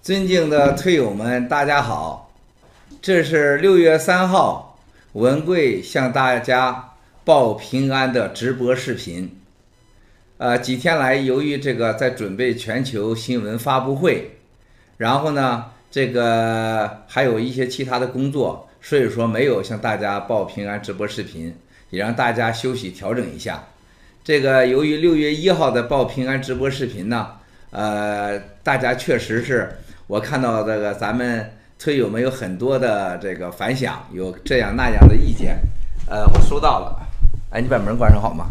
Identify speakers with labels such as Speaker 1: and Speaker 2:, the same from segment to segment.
Speaker 1: 尊敬的推友们，大家好！这是6月3号，文贵向大家报平安的直播视频。几天来，由于这个在准备全球新闻发布会，然后呢，这个还有一些其他的工作，所以说没有向大家报平安直播视频，也让大家休息调整一下。这个由于6月1号的报平安直播视频呢，大家确实是。我看到这个咱们推友们有很多的这个反响，有这样那样的意见，我收到了。哎，你把门关上好吗？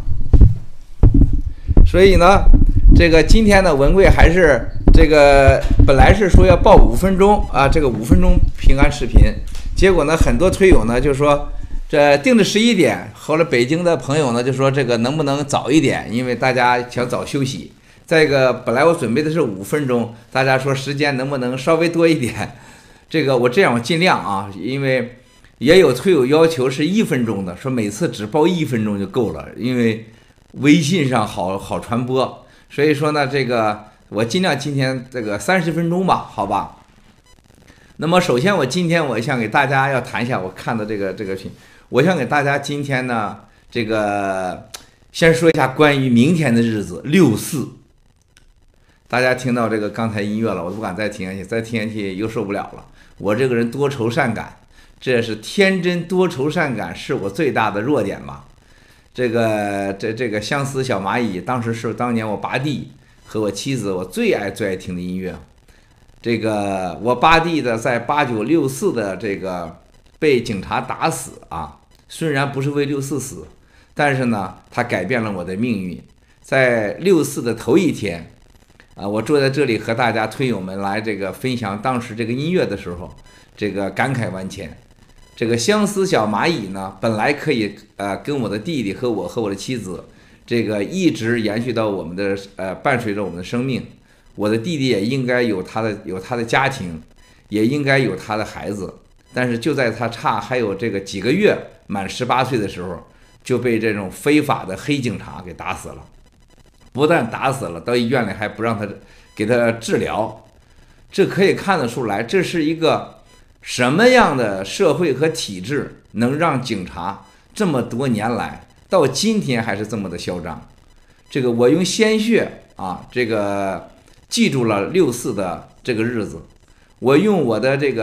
Speaker 1: 所以呢，这个今天呢，文贵还是这个本来是说要报5分钟啊，这个5分钟平安视频，结果呢，很多推友呢就说这定的11点，后来北京的朋友呢就说这个能不能早一点，因为大家想早休息。再一个，本来我准备的是5分钟，大家说时间能不能稍微多一点？这个我尽量啊，因为也有推友要求是1分钟的，说每次只报1分钟就够了，因为微信上好传播，所以说呢，这个我尽量今天这个30分钟吧，好吧？那么首先今天我想给大家要谈一下我看的这个群，我想给大家今天呢这个先说一下关于明天的日子6·4。大家听到这个刚才音乐了，我都不敢再听下去，再听下去又受不了了。我这个人多愁善感，这是天真多愁善感，是我最大的弱点吧。这个相思小蚂蚁，当时是当年我八弟和我妻子我最爱听的音乐。这个我八弟的在8964的这个被警察打死啊，虽然不是为6·4死，但是呢，他改变了我的命运。在6·4的头一天。我坐在这里和大家推友们来这个分享当时这个音乐的时候，这个感慨万千。这个相思小蚂蚁呢，本来可以跟我的弟弟和我的妻子，这个一直延续到我们的伴随着我们的生命。我的弟弟也应该有他的家庭，也应该有他的孩子，但是就在他还有这个几个月满18岁的时候，就被这种非法的黑警察给打死了。不但打死了，到医院里还不让给他治疗，这可以看得出来，这是一个什么样的社会和体制，能让警察这么多年来到今天还是这么的嚣张。这个我用鲜血啊，这个记住了6·4的这个日子，我用我的这个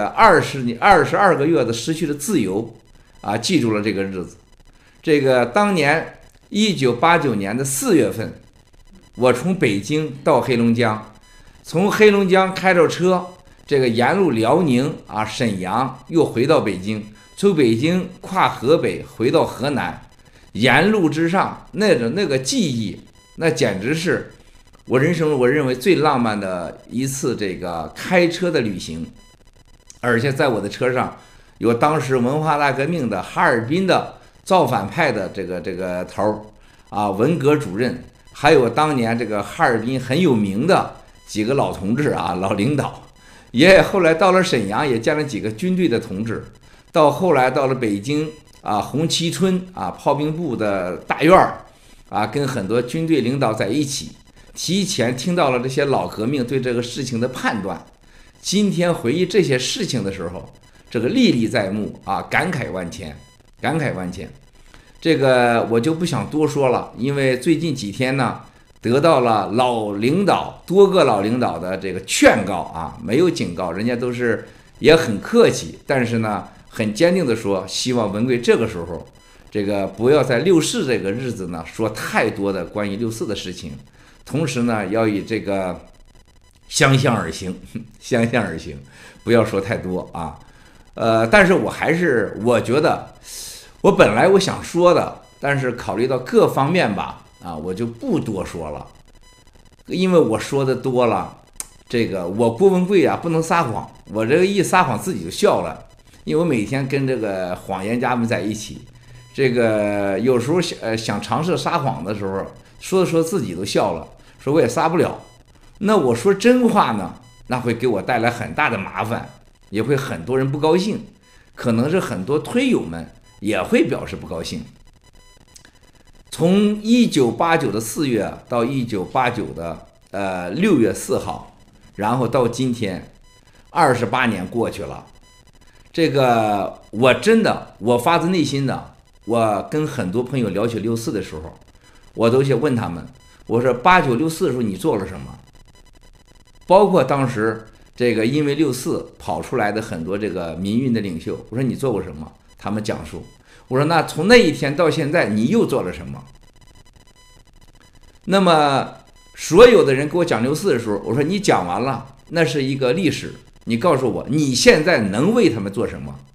Speaker 1: 22个月的失去的自由啊，记住了这个日子。这个当年1989年的4月份。我从北京到黑龙江，从黑龙江开着车，这个沿路辽宁啊、沈阳，又回到北京，从北京跨河北回到河南，沿路之上那个记忆，那简直是我人生我认为最浪漫的一次这个开车的旅行。而且在我的车上有当时文化大革命的哈尔滨的造反派的这个头啊，文革主任。还有当年这个哈尔滨很有名的几个老同志啊，老领导，也后来到了沈阳也见了几个军队的同志，到后来到了北京啊，红旗村啊，炮兵部的大院啊，跟很多军队领导在一起，提前听到了这些老革命对这个事情的判断。今天回忆这些事情的时候，这个历历在目啊，感慨万千，感慨万千。这个我就不想多说了，因为最近几天呢，得到了多个老领导的这个劝告啊，没有警告，人家都是也很客气，但是呢，很坚定的说，希望文贵这个时候，这个不要在6·4这个日子呢说太多的关于6·4的事情，同时呢，要以这个相向而行，相向而行，不要说太多啊。但是我觉得。我本来我想说的，但是考虑到各方面吧，啊，我就不多说了，因为我说的多了，这个我郭文贵啊不能撒谎，我这个一撒谎自己就笑了，因为我每天跟这个谎言家们在一起，这个有时候想尝试撒谎的时候，说自己都笑了，说我也撒不了，那我说真话呢，那会给我带来很大的麻烦，也会很多人不高兴，可能是很多推友们。也会表示不高兴。从1989的4月到1989的6月4号，然后到今天， 28年过去了，这个我真的，我发自内心的，我跟很多朋友聊起64的时候，我都去问他们，我说89、64的时候你做了什么？包括当时这个因为64跑出来的很多这个民运的领袖，我说你做过什么？他们讲述。我说那从那一天到现在你又做了什么？那么所有的人给我讲64的时候，我说你讲完了，那是一个历史，你告诉我你现在能为他们做什么？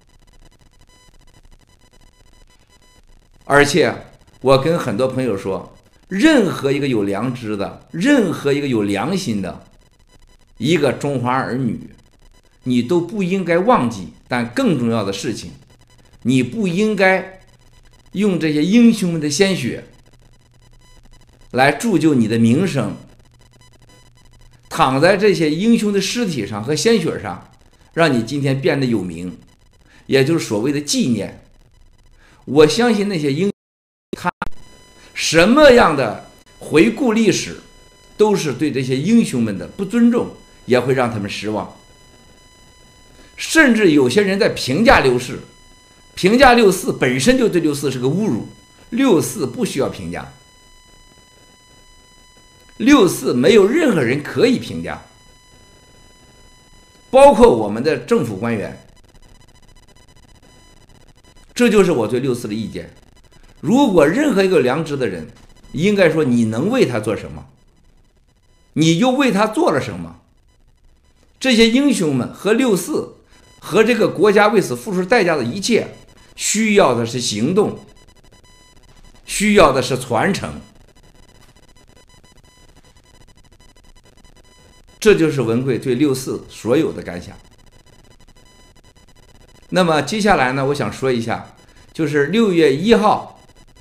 Speaker 1: 而且我跟很多朋友说，任何一个有良知的，任何一个有良心的一个中华儿女，你都不应该忘记，但更重要的事情，你不应该用这些英雄们的鲜血来铸就你的名声，躺在这些英雄的尸体上和鲜血上，让你今天变得有名，也就是所谓的纪念。我相信那些英雄，他什么样的回顾历史，都是对这些英雄们的不尊重，也会让他们失望。甚至有些人在评价64，评价64本身就对64是个侮辱，64不需要评价，64没有任何人可以评价，包括我们的政府官员。这就是我对64的意见。如果任何一个良知的人，应该说你能为他做什么，你又为他做了什么？这些英雄们和64和这个国家为此付出代价的一切，需要的是行动，需要的是传承。这就是文贵对64所有的感想。那么接下来呢，我想说一下，就是6月1号，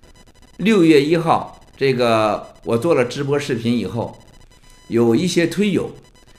Speaker 1: 这个我做了直播视频以后，有一些推友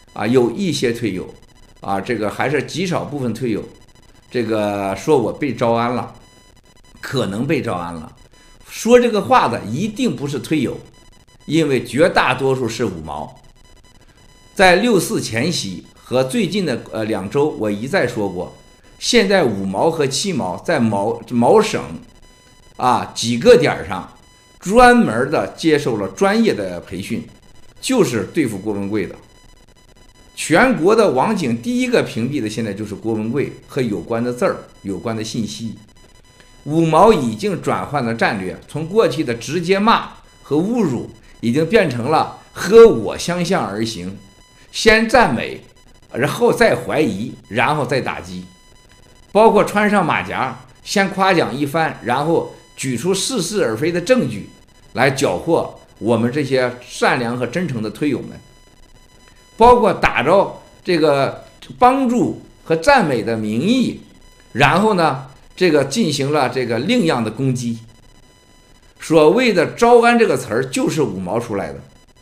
Speaker 1: 啊，这个还是极少部分推友，这个说我被招安了，可能被招安了。说这个话的一定不是推友，因为绝大多数是5毛。在64前夕和最近的2周，我一再说过，现在5毛和7毛在毛省啊几个点上专门的接受了专业的培训，就是对付郭文贵的。全国的网警第一个屏蔽的现在就是郭文贵和有关的字儿、有关的信息。5毛已经转换了战略，从过去的直接骂和侮辱，已经变成了和我相向而行，先赞美，然后再怀疑，然后再打击。包括穿上马甲，先夸奖一番，然后举出似是而非的证据来缴获我们这些善良和真诚的推友们，包括打着这个帮助和赞美的名义，然后呢，这个进行了这个另样的攻击。所谓的招安这个词儿就是5毛出来的。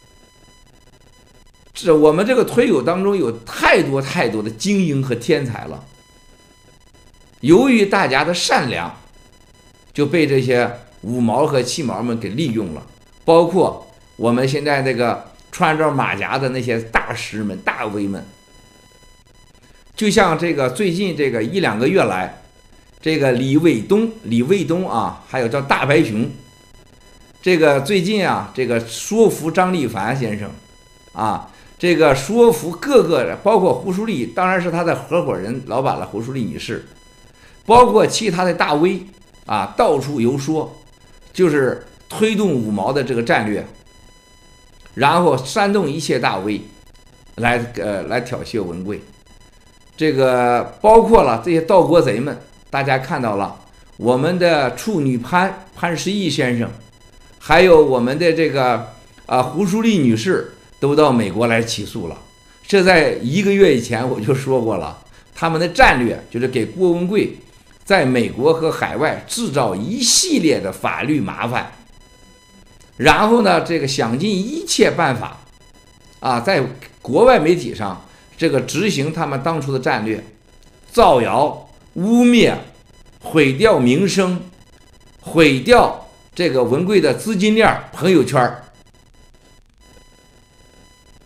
Speaker 1: 这我们这个推友当中有太多的精英和天才了。由于大家的善良，就被这些5毛和7毛们给利用了。包括我们现在这个穿着马甲的那些大师们、大 V 们，就像这个最近这个1、2个月来，这个李卫东啊，还有叫大白熊，这个最近啊，这个说服张立凡先生啊，这个说服各个，包括胡淑丽，当然是他的合伙人老板了，胡淑丽女士。包括其他的大 V 啊，到处游说，就是推动5毛的这个战略，然后煽动一切大 V 来挑衅文贵。这个包括了这些盗国贼们，大家看到了，我们的处女潘石屹先生，还有我们的这个胡淑丽女士都到美国来起诉了。这在1个月以前我就说过了，他们的战略就是给郭文贵在美国和海外制造一系列的法律麻烦，然后呢，这个想尽一切办法啊，在国外媒体上这个执行他们当初的战略，造谣、污蔑、毁掉名声，毁掉这个文贵的资金链、朋友圈。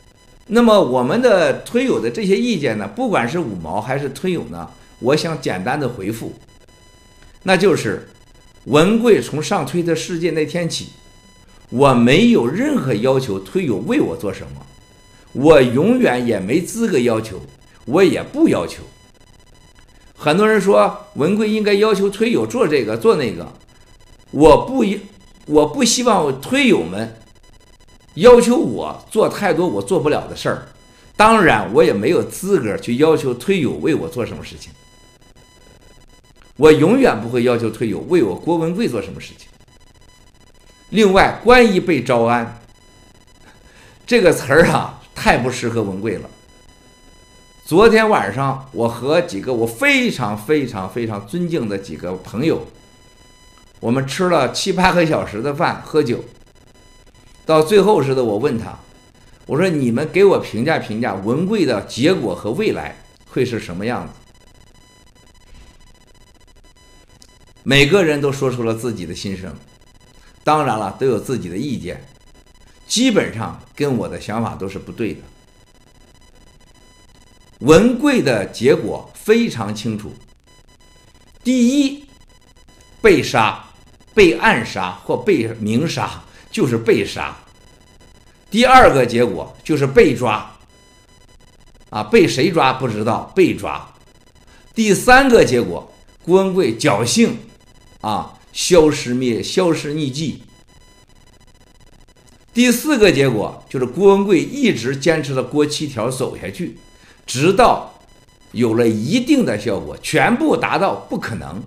Speaker 1: 那么我们的推友的这些意见呢，不管是五毛还是推友呢，我想简单的回复，那就是文贵从上推特事件那天起，我没有任何要求推友为我做什么，我永远也没资格要求，我也不要求。很多人说文贵应该要求推友做这个做那个，我不希望推友们要求我做太多我做不了的事儿，当然我也没有资格去要求推友为我做什么事情。我永远不会要求推友为我郭文贵做什么事情。另外，关于被招安这个词儿啊，太不适合文贵了。昨天晚上，我和几个我非常尊敬的几个朋友，我们吃了7、8个小时的饭，喝酒。到最后时的，我问他，我说你们给我评价文贵的结果和未来会是什么样子？每个人都说出了自己的心声，当然了，都有自己的意见，基本上跟我的想法都是不对的。文贵的结果非常清楚：第一，被杀、被暗杀或被明杀，就是被杀；第二个结果就是被抓，被谁抓不知道，被抓；第三个结果，郭文贵侥幸消失匿迹；第四个结果就是郭文贵一直坚持着郭7条走下去，直到有了一定的效果，全部达到不可能。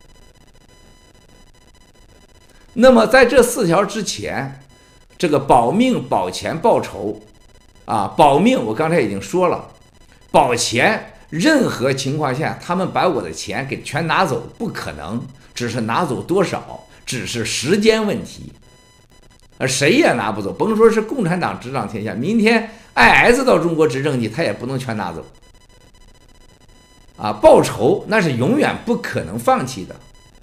Speaker 1: 那么在这4条之前，这个保命、保钱、报仇保命我刚才已经说了，保钱任何情况下他们把我的钱给全拿走不可能，只是拿走多少，只是时间问题，谁也拿不走。甭说是共产党执掌天下，明天 IS 到中国执政去，他也不能全拿走。报仇那是永远不可能放弃的。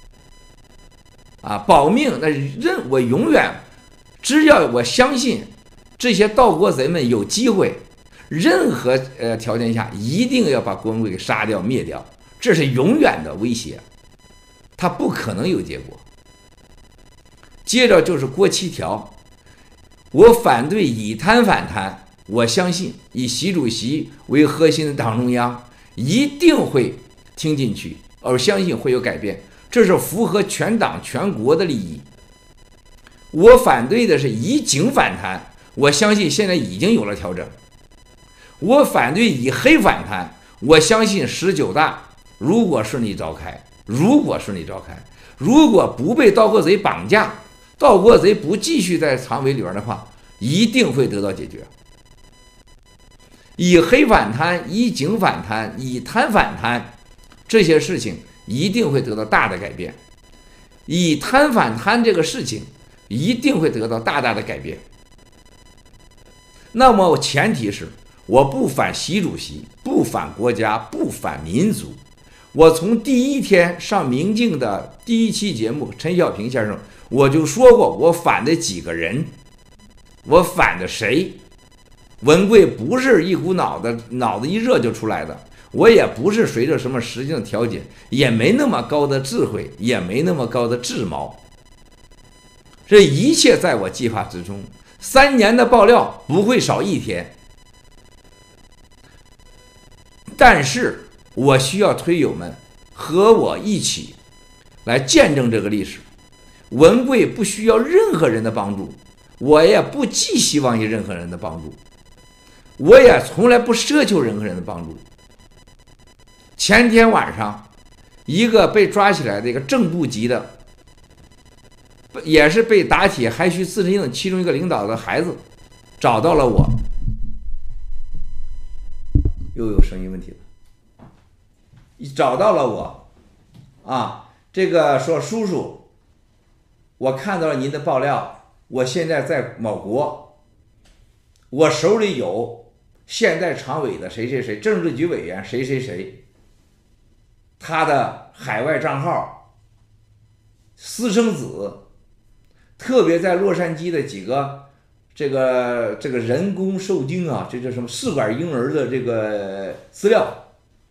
Speaker 1: 保命那我永远，只要我相信这些盗国贼们有机会，任何条件下一定要把郭文贵给杀掉灭掉，这是永远的威胁，他不可能有结果。接着就是郭7条，我反对以贪反贪，我相信以习主席为核心的党中央一定会听进去，而相信会有改变，这是符合全党全国的利益。我反对的是以警反贪，我相信现在已经有了调整。我反对以黑反贪，我相信19大如果顺利召开，如果不被盗国贼绑架，盗国贼不继续在常委里边的话，一定会得到解决。以黑反贪、以警反贪、以贪反贪，这些事情一定会得到大的改变。以贪反贪这个事情一定会得到大的改变。那么前提是我不反习主席，不反国家，不反民族。我从第一天上明镜的第1期节目，陈小平先生我就说过，我反的几个人，我反的谁？文贵不是一股脑子一热就出来的，我也不是随着什么时间的调节，也没那么高的智慧，也没那么高的智谋。这一切在我计划之中，3年的爆料不会少1天。但是我需要推友们和我一起来见证这个历史。文贵不需要任何人的帮助，我也不寄希望于任何人的帮助，我也从来不奢求任何人的帮助。前天晚上，一个被抓起来的一个正部级的，也是被打铁还需自身硬其中一个领导的孩子，找到了我，又有声音问题了，找到了我，这个说叔叔，我看到了您的爆料，我现在在某国，我手里有现在常委的谁谁谁，政治局委员谁谁谁，他的海外账号、私生子，特别在洛杉矶的几个这个人工受精啊，这叫什么试管婴儿的这个资料，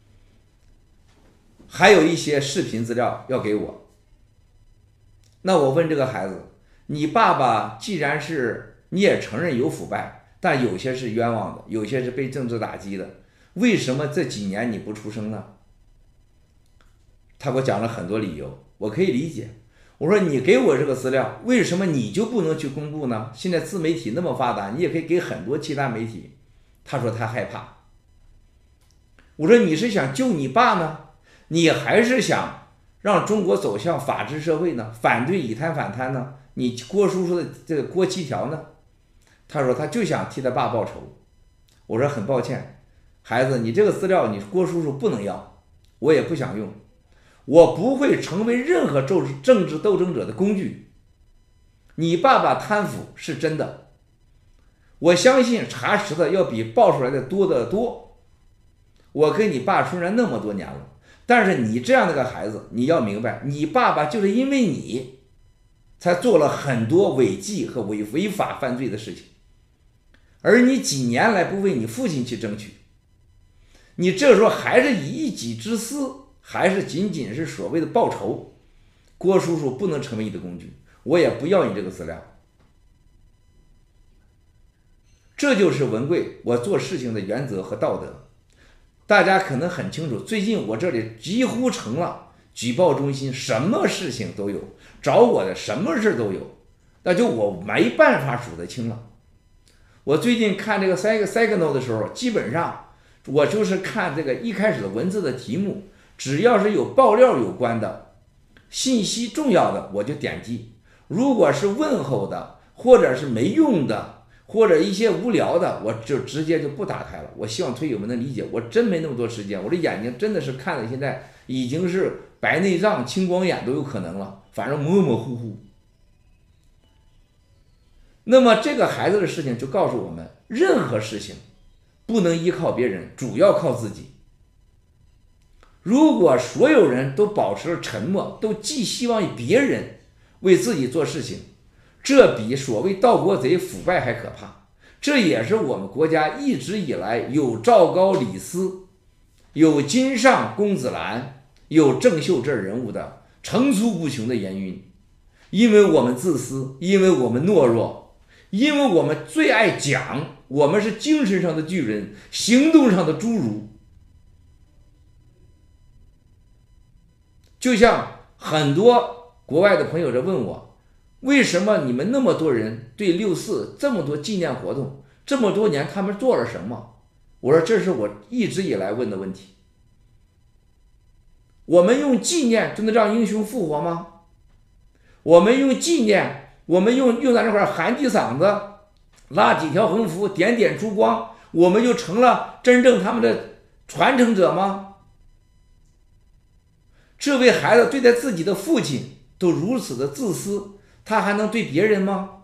Speaker 1: 还有一些视频资料要给我。那我问这个孩子，你爸爸既然是你也承认有腐败，但有些是冤枉的，有些是被政治打击的，为什么这几年你不出声呢？他给我讲了很多理由，我可以理解。我说你给我这个资料，为什么你就不能去公布呢？现在自媒体那么发达，你也可以给很多其他媒体。他说他害怕。我说你是想救你爸呢，你还是想让中国走向法治社会呢？反对以贪反贪呢？你郭叔叔的这个郭7条呢？他说他就想替他爸报仇。我说很抱歉，孩子，你这个资料你郭叔叔不能要，我也不想用。我不会成为任何政治斗争者的工具。你爸爸贪腐是真的，我相信查实的要比爆出来的多得多。我跟你爸虽然那么多年了，但是你这样的个孩子，你要明白，你爸爸就是因为你才做了很多违纪和违法犯罪的事情，而你几年来不为你父亲去争取，你这时候还是以一己之私，还是仅仅是所谓的报仇。郭叔叔不能成为你的工具，我也不要你这个资料。这就是文贵我做事情的原则和道德。大家可能很清楚，最近我这里几乎成了举报中心，什么事情都有，找我的什么事都有，那就我没办法数得清了。我最近看这个 Signal 的时候，基本上我就是看这个一开始的文字的题目，只要是有爆料有关的信息重要的我就点击，如果是问候的或者是没用的或者一些无聊的，我就直接就不打开了。我希望推友们能理解，我真没那么多时间，我这眼睛真的是看的现在已经是白内障青光眼都有可能了，反正模模糊糊。那么这个孩子的事情就告诉我们，任何事情不能依靠别人，主要靠自己。如果所有人都保持了沉默，都寄希望别人为自己做事情，这比所谓盗国贼腐败还可怕。这也是我们国家一直以来有赵高李斯，有金上公子兰，有郑秀这人物的层出不穷的原因。因为我们自私，因为我们懦弱，因为我们最爱讲我们是精神上的巨人，行动上的侏儒。就像很多国外的朋友在问我，为什么你们那么多人对6·4这么多纪念活动，这么多年他们做了什么？我说这是我一直以来问的问题。我们用纪念就能让英雄复活吗？我们用纪念，我们用在那块喊几嗓子，拉几条横幅，点点烛光，我们就成了真正他们的传承者吗？这位孩子对待自己的父亲都如此的自私，他还能对别人吗？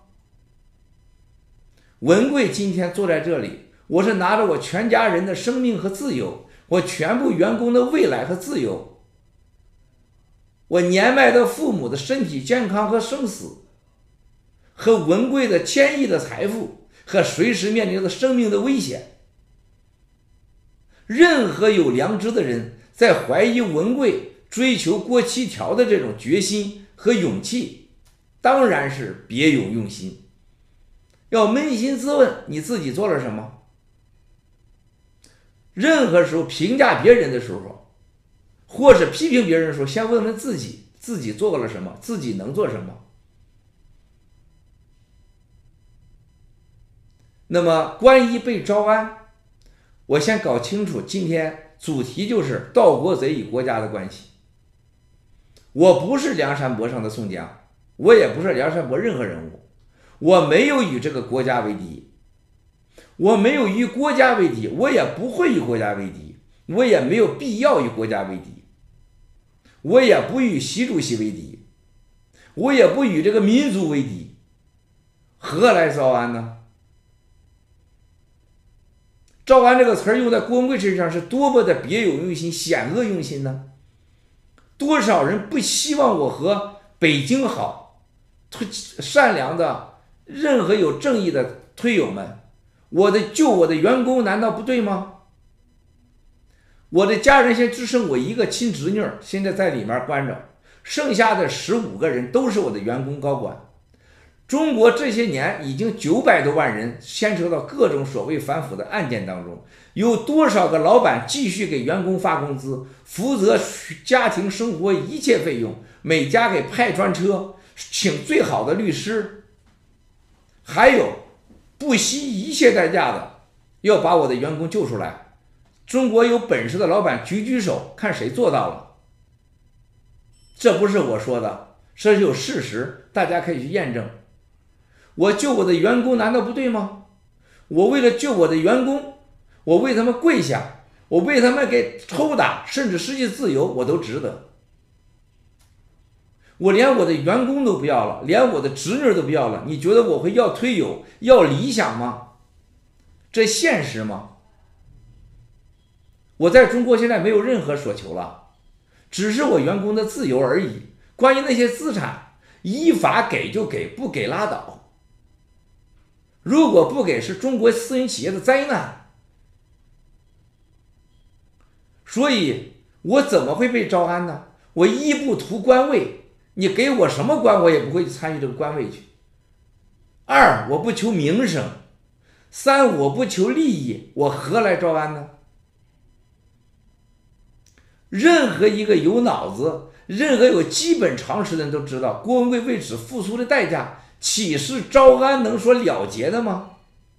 Speaker 1: 文贵今天坐在这里，我是拿着我全家人的生命和自由，我全部员工的未来和自由，我年迈的父母的身体健康和生死，和文贵的1000亿的财富，和随时面临的生命的危险。任何有良知的人在怀疑文贵追求郭7条的这种决心和勇气，当然是别有用心。要扪心自问，你自己做了什么？任何时候评价别人的时候，或者批评别人的时候，先问问自己，自己做了什么，自己能做什么。那么关于被招安，我先搞清楚，今天主题就是盗国贼与国家的关系。我不是梁山伯上的宋江，我也不是梁山伯任何人物，我没有与这个国家为敌，我没有与国家为敌，我也不会与国家为敌，我也没有必要与国家为敌，我也不与习主席为敌，我也不与这个民族为敌，何来招安呢？招安这个词儿用在郭文贵身上是多么的别有用心、险恶用心呢？多少人不希望我和北京好，善良的任何有正义的推友们，救我的员工难道不对吗？我的家人现在只剩我一个亲侄女，现在在里面关着，剩下的15个人都是我的员工高管。中国这些年已经900多万人牵扯到各种所谓反腐的案件当中，有多少个老板继续给员工发工资，负责家庭生活一切费用，每家给派专车，请最好的律师，还有不惜一切代价的要把我的员工救出来。中国有本事的老板举手，看谁做到了。这不是我说的，这是有事实，大家可以去验证。我救我的员工难道不对吗？我为了救我的员工，我为他们跪下，我为他们给抽打，甚至失去自由，我都值得。我连我的员工都不要了，连我的侄女都不要了，你觉得我会要推友，要理想吗？这现实吗？我在中国现在没有任何所求了，只是我员工的自由而已。关于那些资产，依法给就给，不给拉倒。如果不给，是中国私营企业的灾难。所以我怎么会被招安呢？我一不图官位，你给我什么官我也不会参与这个官位去。2我不求名声，3我不求利益，我何来招安呢？任何一个有脑子、任何有基本常识的人都知道，郭文贵为此付出的代价，岂是招安能说了结的吗？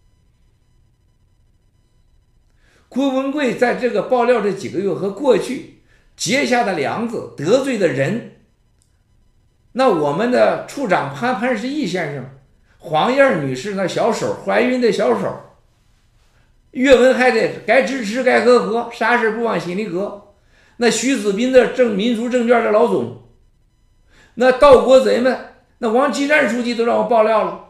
Speaker 1: 郭文贵在这个爆料这几个月和过去结下的梁子、得罪的人，那我们的处长潘石屹先生、黄燕女士那小手怀孕的小手，岳文海的该支持该呵呵，啥事不往心里搁。那徐子斌的民族证券的老总，那盗国贼们，那王岐山书记都让我爆料了，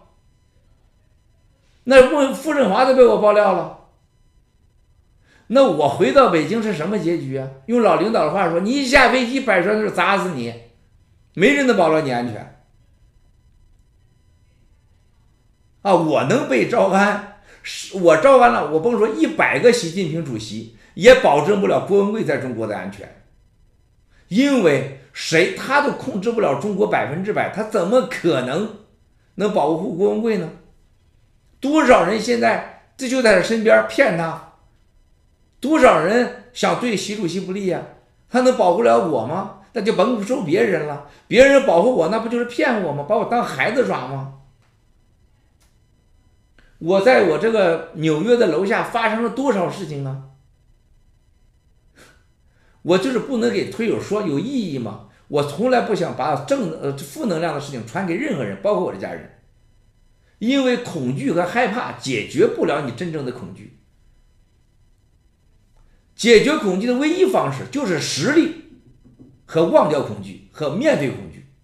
Speaker 1: 那傅政华都被我爆料了。那我回到北京是什么结局啊？用老领导的话说，你一下飞机摆出来就是砸死你，没人能保证你安全啊！我能被招安，我招安了，我甭说100个习近平主席也保证不了郭文贵在中国的安全，因为他都控制不了中国100%，他怎么可能保护郭文贵呢？多少人现在这就在他身边骗他，多少人想对习主席不利呀？他能保护了我吗？那就甭说别人了，别人保护我，那不就是骗我吗？把我当孩子耍吗？我在我这个纽约的楼下发生了多少事情啊？我就是不能给推友说，有意义吗？我从来不想把负能量的事情传给任何人，包括我的家人，因为恐惧和害怕解决不了你真正的恐惧。解决恐惧的唯一方式就是实力和忘掉恐惧和面对恐惧。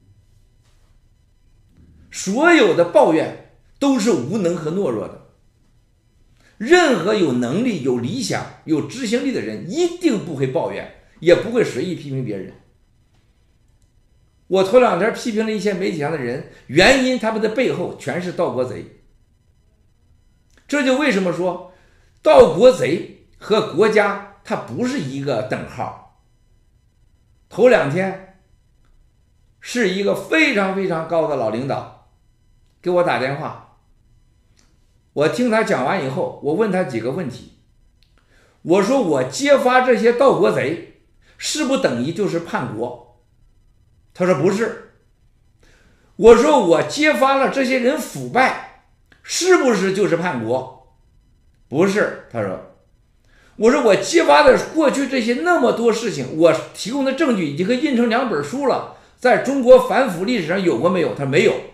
Speaker 1: 所有的抱怨都是无能和懦弱的。任何有能力、有理想、有执行力的人一定不会抱怨，也不会随意批评别人。我头2天批评了一些媒体上的人，原因他们的背后全是盗国贼。这就为什么说盗国贼和国家它不是一个等号。头2天是一个非常非常高的老领导给我打电话，我听他讲完以后，我问他几个问题。我说我揭发这些盗国贼是不等于就是叛国？他说不是。我说我揭发了这些人腐败是不是就是叛国？不是。他说，我说我揭发的过去这些那么多事情，我提供的证据已经可以印成2本书了，在中国反腐历史上有过没有？他没有。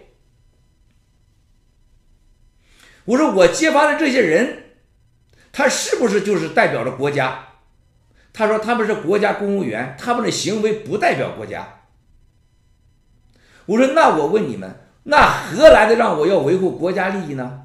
Speaker 1: 我说我揭发的这些人，他是不是就是代表着国家？他说他们是国家公务员，他们的行为不代表国家。我说那我问你们，那何来的让我要维护国家利益呢？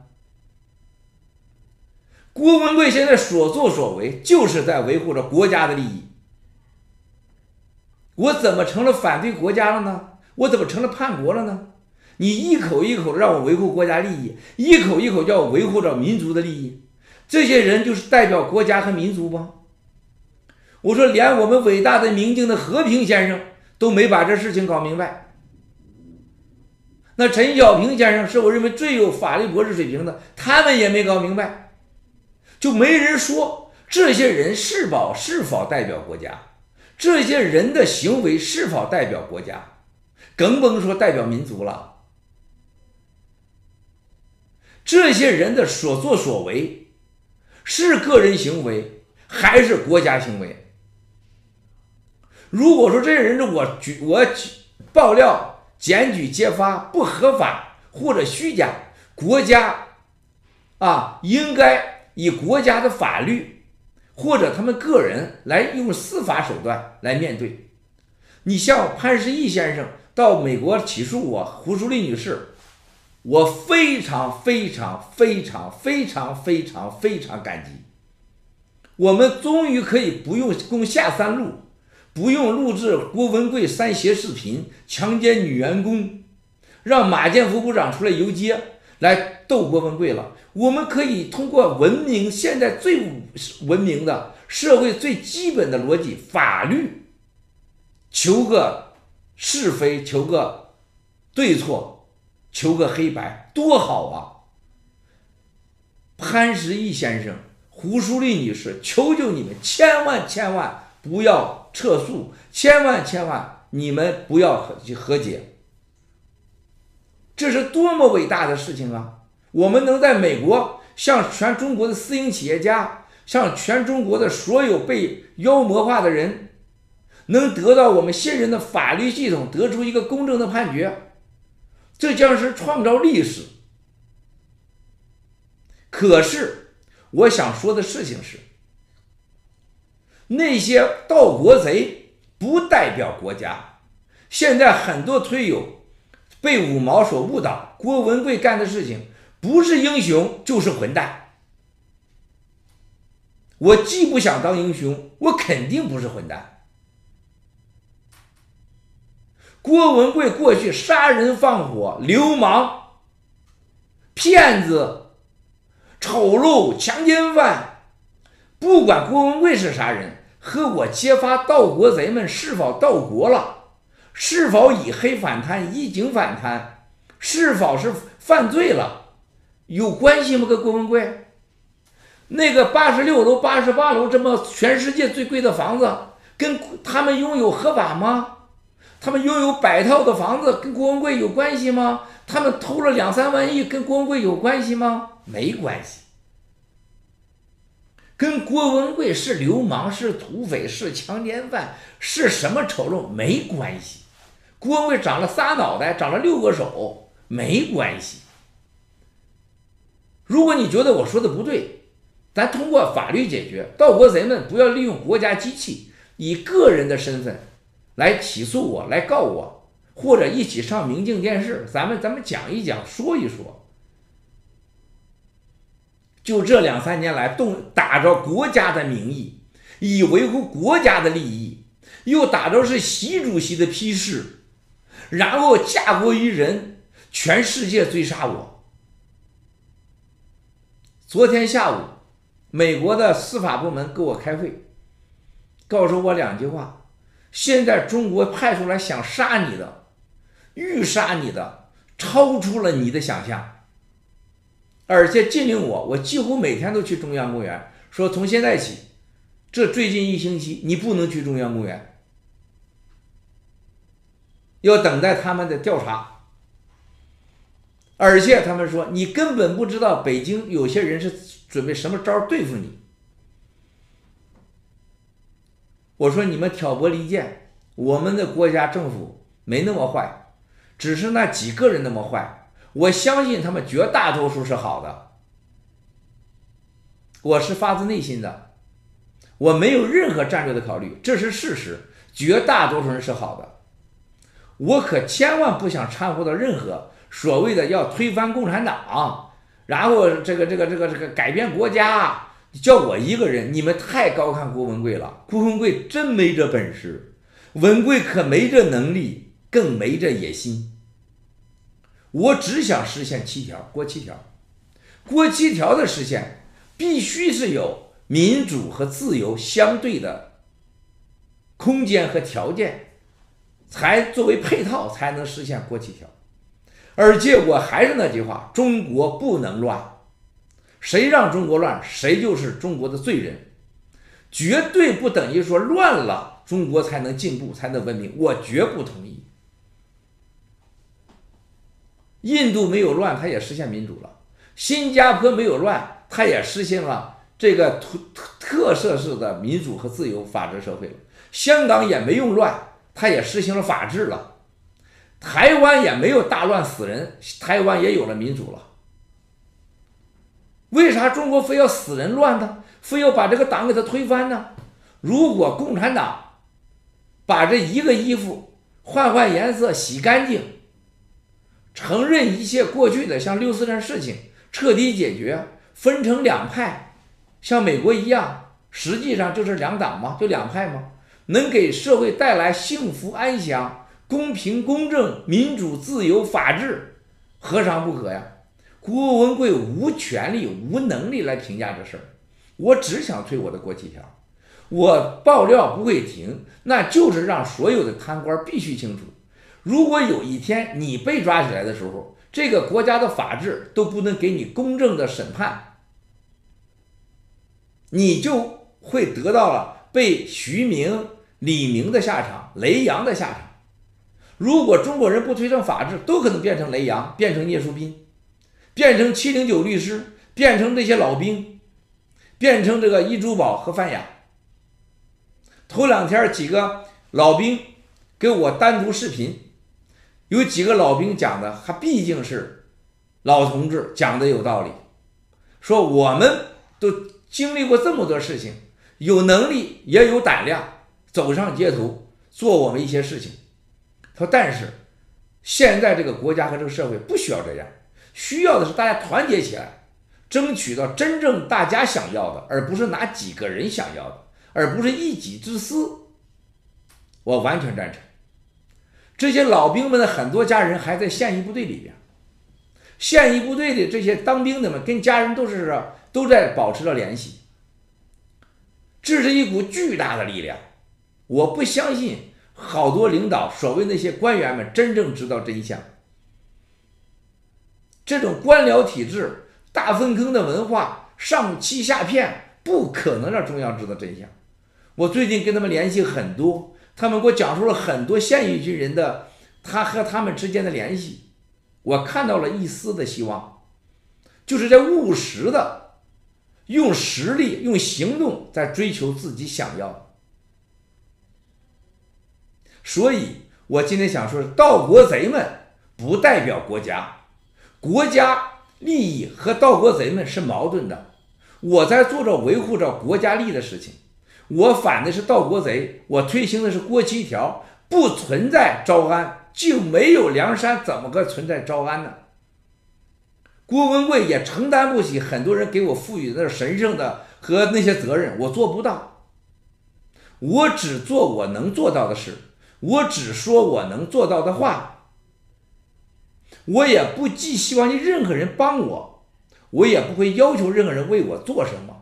Speaker 1: 郭文贵现在所作所为就是在维护着国家的利益。我怎么成了反对国家了呢？我怎么成了叛国了呢？ 你一口一口的让我维护国家利益，一口一口叫我维护着民族的利益，这些人就是代表国家和民族吗？我说连我们伟大的明镜的和平先生都没把这事情搞明白。那陈小平先生是我认为最有法律博士水平的，他们也没搞明白，就没人说这些人是否代表国家，这些人的行为是否代表国家，更甭说代表民族了。这些人的所作所为是个人行为还是国家行为？如果说这些人我爆料、检举、揭发不合法或者虚假，国家应该以国家的法律或者他们个人来用司法手段来面对。你像潘石屹先生到美国起诉我，胡淑丽女士，我非常非常非常非常非常非常感激。我们终于可以不用攻下三路，不用录制郭文贵3邪视频强奸女员工，让马建福部长出来游街来斗郭文贵了。我们可以通过文明，现在最文明的社会最基本的逻辑法律，求个是非，求个对错，求个黑白，多好啊！潘石屹先生、胡淑丽女士，求求你们千万千万不要撤诉，千万千万你们不要和解，这是多么伟大的事情啊！我们能在美国向全中国的私营企业家，向全中国的所有被妖魔化的人，能得到我们信任的法律系统得出一个公正的判决，这将是创造历史。可是我想说的事情是，那些盗国贼不代表国家。现在很多推友被五毛所误导，郭文贵干的事情不是英雄就是混蛋。我既不想当英雄，我肯定不是混蛋。郭文贵过去杀人放火、流氓、骗子、丑陋、强奸犯，不管郭文贵是啥人，和我揭发盗国贼们是否盗国了，是否以黑反贪、以警反贪，是否是犯罪了，有关系吗？跟郭文贵那个86楼、88楼这么全世界最贵的房子，跟他们拥有合法吗？他们拥有100套的房子，跟郭文贵有关系吗？他们偷了2、3万亿，跟郭文贵有关系吗？没关系。跟郭文贵是流氓、是土匪、是强奸犯、是什么丑陋没关系。郭文贵长了仨脑袋，长了6个手，没关系。如果你觉得我说的不对，咱通过法律解决。盗国贼们不要利用国家机器，以个人的身份来起诉我，来告我，或者一起上明镜电视，咱们讲一讲，说一说。就这2、3年来，打着国家的名义，以维护国家的利益，又打着是习主席的批示，然后嫁国于人，全世界追杀我。昨天下午，美国的司法部门跟我开会，告诉我2句话：现在中国派出来想杀你的、欲杀你的，超出了你的想象。而且禁令我几乎每天都去中央公园，说从现在起，这最近1星期你不能去中央公园，要等待他们的调查。而且他们说你根本不知道北京有些人是准备什么招对付你。我说你们挑拨离间，我们的国家政府没那么坏，只是那几个人那么坏。我相信他们绝大多数是好的，我是发自内心的，我没有任何战略的考虑，这是事实，绝大多数人是好的。我可千万不想掺和到任何所谓的要推翻共产党，然后这个改变国家，叫我一个人，你们太高看郭文贵了。郭文贵真没这本事，文贵可没这能力，更没这野心。 我只想实现7条，国7条。国7条的实现必须是有民主和自由相对的空间和条件，才作为配套才能实现国7条。而结果还是那句话，中国不能乱，谁让中国乱，谁就是中国的罪人。绝对不等于说乱了中国才能进步，才能文明，我绝不同意。印度没有乱，它也实现民主了；新加坡没有乱，它也实现了这个特色式的民主和自由法治社会了；香港也没用乱，它也实行了法治了；台湾也没有大乱死人，台湾也有了民主了。为啥中国非要死人乱呢？非要把这个党给它推翻呢？如果共产党把这一个衣服换颜色，洗干净，承认一切过去的像6·4战事情彻底解决，分成2派，像美国一样，实际上就是2党嘛，就2派嘛，能给社会带来幸福安详、公平公正、民主自由法治，何尝不可呀？郭文贵无权利无能力来评价这事儿，我只想推我的国7条，我爆料不会停，那就是让所有的贪官必须清楚，如果有一天你被抓起来的时候，这个国家的法治都不能给你公正的审判，你就会得到了被徐明、李明的下场，雷洋的下场。如果中国人不推崇法治，都可能变成雷洋，变成聂树斌，变成709律师，变成这些老兵，变成这个易珠宝和范雅。头2天几个老兵给我单独视频，有几个老兵讲的还毕竟是老同志，讲的有道理，说我们都经历过这么多事情，有能力也有胆量走上街头做我们一些事情。他说但是现在这个国家和这个社会不需要这样，需要的是大家团结起来，争取到真正大家想要的，而不是哪几个人想要的，而不是一己之私。我完全赞成。这些老兵们的很多家人还在现役部队里边，现役部队的这些当兵的们跟家人都在保持着联系，这是一股巨大的力量。我不相信好多领导所谓那些官员们真正知道真相。这种官僚体制、大粪坑的文化、上欺下骗，不可能让中央知道真相。我最近跟他们联系很多，他们给我讲述了很多现役军人的他和他们之间的联系，我看到了一丝的希望，就是在务实的用实力、用行动在追求自己想要的。所以我今天想说，盗国贼们不代表国家，国家利益和盗国贼们是矛盾的。我在做着维护着国家利益的事情，我反的是盗国贼，我推行的是国7条，不存在招安，就没有梁山，怎么个存在招安呢？郭文贵也承担不起很多人给我赋予的神圣的和那些责任，我做不到。我只做我能做到的事，我只说我能做到的话，我也不寄希望于任何人帮我，我也不会要求任何人为我做什么。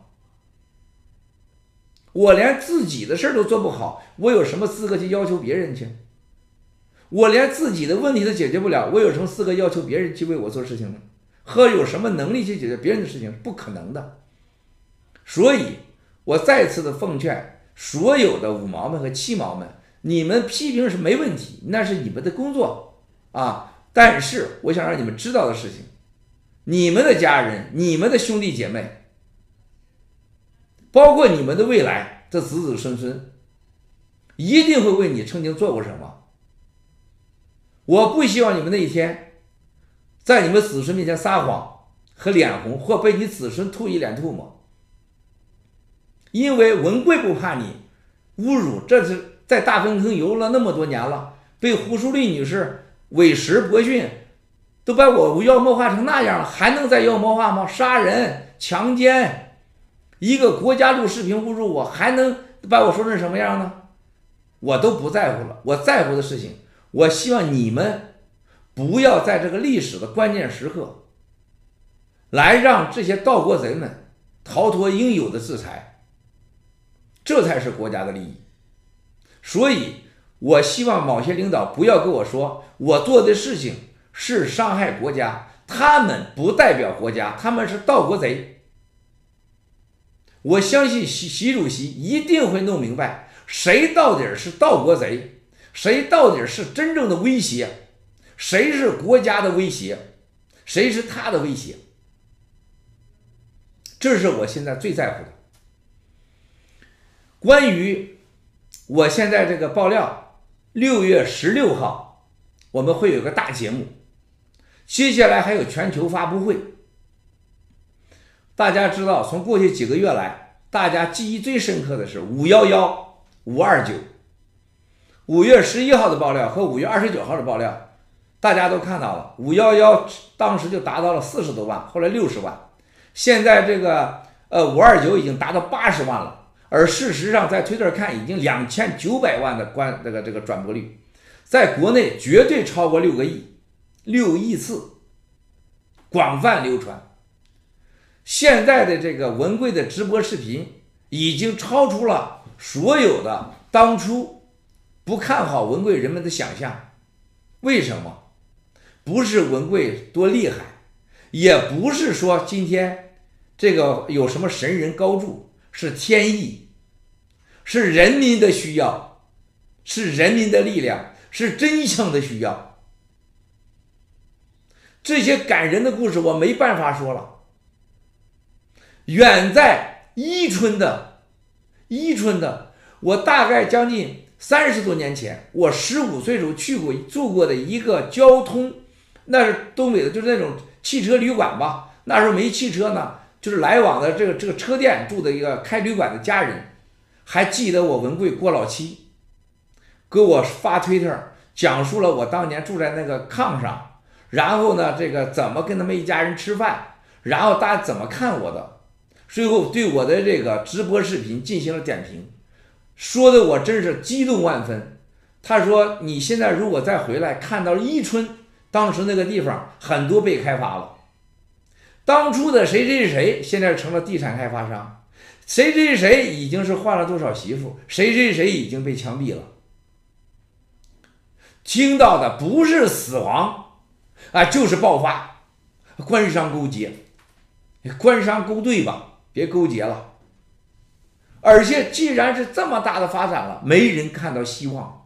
Speaker 1: 我连自己的事都做不好，我有什么资格去要求别人去？我连自己的问题都解决不了，我有什么资格要求别人去为我做事情呢？和有什么能力去解决别人的事情？不可能的。所以我再次的奉劝所有的5毛们和7毛们，你们批评是没问题，那是你们的工作啊。但是我想让你们知道的事情，你们的家人、你们的兄弟姐妹，包括你们的未来的子子孙孙，一定会为你曾经做过什么。我不希望你们那一天在你们子孙面前撒谎和脸红，或被你子孙吐一脸唾沫。因为文贵不怕你侮辱，这是在大粪坑游了那么多年了，被胡淑丽女士委实博训，都把我妖魔化成那样了，还能再妖魔化吗？杀人、强奸，一个国家录视频侮辱我，还能把我说成什么样呢？我都不在乎了。我在乎的事情，我希望你们不要在这个历史的关键时刻，来让这些盗国贼们逃脱应有的制裁，这才是国家的利益。所以我希望某些领导不要跟我说我做的事情是伤害国家，他们不代表国家，他们是盗国贼。我相信习主席一定会弄明白谁到底是盗国贼，谁到底是真正的威胁，谁是国家的威胁，谁是他的威胁。这是我现在最在乎的。关于我现在这个爆料，6月16号我们会有个大节目，接下来还有全球发布会。大家知道，从过去几个月来，大家记忆最深刻的是511、529。5月11号的爆料和5月29号的爆料，大家都看到了。511当时就达到了40多万，后来60万，现在这个529已经达到80万了。而事实上，在推特看，已经2900万的这个转播率，在国内绝对超过6个亿，6亿次，广泛流传。现在的这个文贵的直播视频已经超出了所有的当初不看好文贵人们的想象。为什么？不是文贵多厉害，也不是说今天这个有什么神人高助，是天意，是人民的需要，是人民的力量，是真相的需要。这些感人的故事我没办法说了。远在伊春的，我大概将近30多年前，我15岁时候住过的一个交通，那是东北的，就是那种汽车旅馆吧。那时候没汽车呢，就是来往的这个车店住的一个开旅馆的家人，还记得我文贵郭老七给我发推特，讲述了我当年住在那个炕上，然后呢这个怎么跟他们一家人吃饭，然后大家怎么看我的，最后对我的这个直播视频进行了点评，说的我真是激动万分。他说你现在如果再回来看到伊春，当时那个地方很多被开发了，当初的谁谁谁现在成了地产开发商，谁谁谁已经是换了多少媳妇，谁谁谁已经被枪毙了。听到的不是死亡啊，就是爆发，官商勾结，官商勾兑吧，别勾结了。而且既然是这么大的发展了，没人看到希望。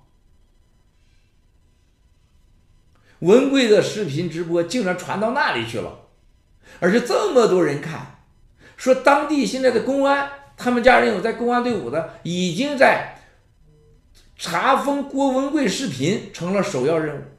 Speaker 1: 文贵的视频直播竟然传到那里去了，而且这么多人看，说当地现在的公安，他们家人有在公安队伍的，已经在查封郭文贵视频成了首要任务。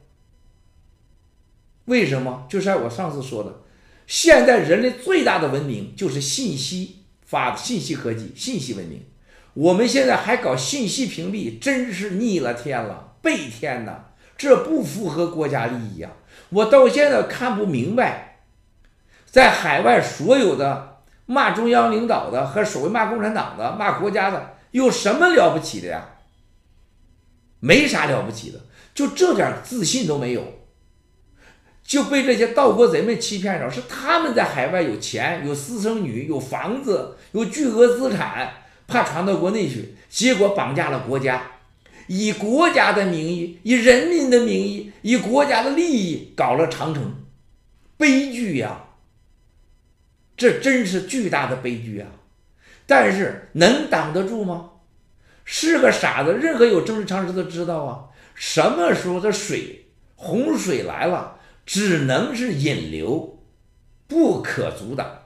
Speaker 1: 为什么？就是我上次说的，现在人类最大的文明就是信息科技、信息文明。我们现在还搞信息屏蔽，真是逆了天了，背天呐！这不符合国家利益啊！我到现在看不明白，在海外所有的骂中央领导的和所谓骂共产党的、骂国家的，有什么了不起的呀？没啥了不起的，就这点自信都没有，就被这些盗国贼们欺骗着，是他们在海外有钱、有私生女、有房子、有巨额资产，怕传到国内去，结果绑架了国家，以国家的名义，以人民的名义，以国家的利益搞了长城，悲剧呀！这真是巨大的悲剧啊！但是能挡得住吗？是个傻子，任何有政治常识都知道啊，什么时候的洪水来了，只能是引流，不可阻挡。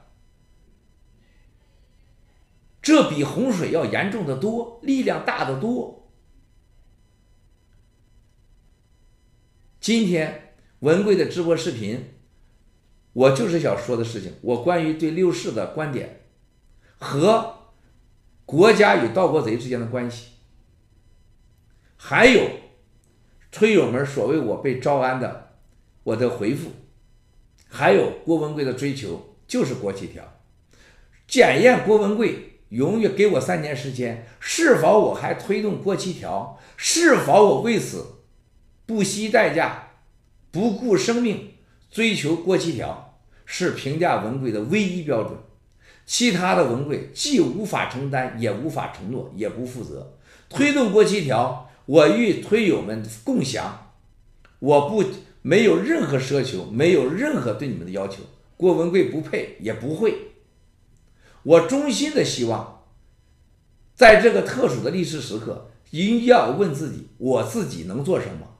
Speaker 1: 这比洪水要严重的多，力量大得多。今天文贵的直播视频，我就是想说的事情，我关于对六四的观点和国家与盗国贼之间的关系，还有推友们所谓我被招安的我的回复，还有郭文贵的追求，就是国旗条。检验郭文贵永远给我3年时间，是否我还推动国旗条，是否我为此不惜代价不顾生命追求过7条，是评价文贵的唯一标准。其他的文贵既无法承担，也无法承诺，也不负责。推动过7条，我与推友们共享，我没有任何奢求，没有任何对你们的要求。郭文贵不配，也不会。我衷心的希望，在这个特殊的历史时刻，一定要问自己：我自己能做什么？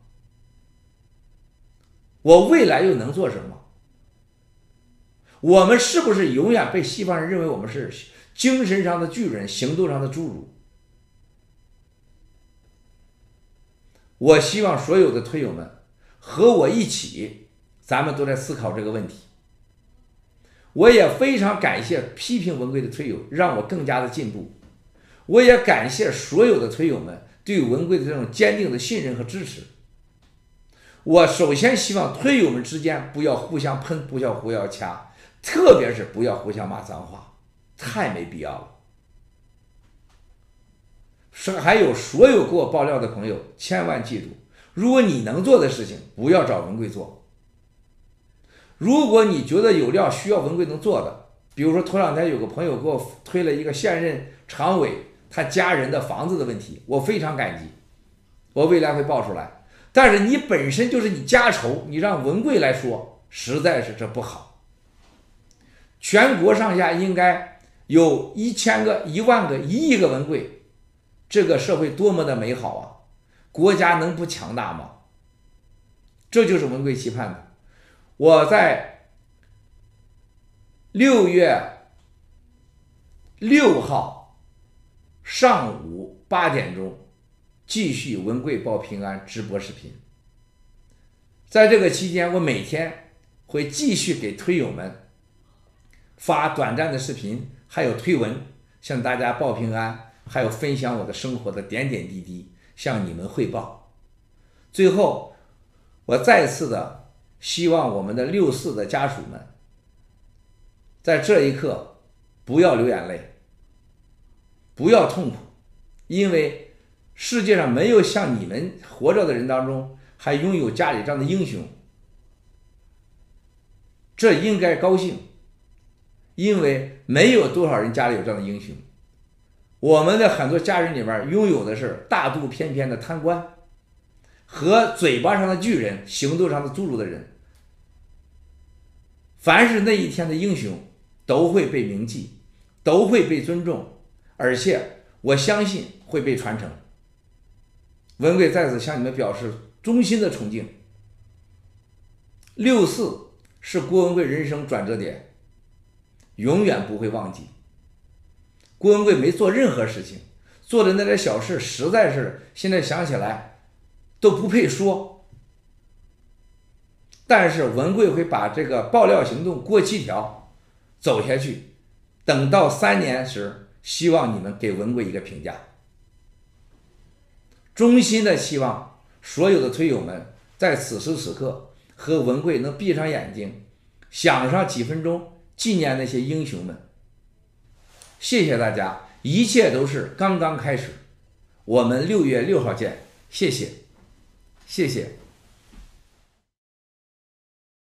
Speaker 1: 我未来又能做什么？我们是不是永远被西方人认为我们是精神上的巨人，行动上的侏儒？我希望所有的推友们和我一起，咱们都在思考这个问题。我也非常感谢批评文贵的推友，让我更加的进步。我也感谢所有的推友们对文贵的这种坚定的信任和支持。我首先希望推友们之间不要互相喷，不要互相掐，特别是不要互相骂脏话，太没必要了。还有所有给我爆料的朋友，千万记住，如果你能做的事情，不要找文贵做。如果你觉得有料需要文贵能做的，比如说头两天有个朋友给我推了一个现任常委他家人的房子的问题，我非常感激，我未来会报出来。但是你本身就是你家仇，你让文贵来说，实在是这不好。全国上下应该有1000个、1万个、1亿个文贵，这个社会多么的美好啊！国家能不强大吗？这就是文贵期盼的。我在6月6号上午8点钟继续文贵报平安直播视频。在这个期间，我每天会继续给推友们发短暂的视频，还有推文，向大家报平安，还有分享我的生活的点点滴滴，向你们汇报。最后，我再次的希望我们的64的家属们，在这一刻不要流眼泪，不要痛苦，因为世界上没有像你们活着的人当中还拥有家里这样的英雄，这应该高兴，因为没有多少人家里有这样的英雄。我们的很多家人里面拥有的是大肚翩翩的贪官和嘴巴上的巨人，行动上的侏儒的人。凡是那一天的英雄都会被铭记，都会被尊重，而且我相信会被传承。文贵在此向你们表示衷心的崇敬。64是郭文贵人生转折点，永远不会忘记。郭文贵没做任何事情，做的那点小事实在是现在想起来都不配说。但是文贵会把这个爆料行动过7条走下去，等到3年时，希望你们给文贵一个评价。衷心的希望所有的推友们在此时此刻和文贵能闭上眼睛，想上几分钟纪念那些英雄们。谢谢大家，一切都是刚刚开始。我们6月6号见，谢谢，谢谢。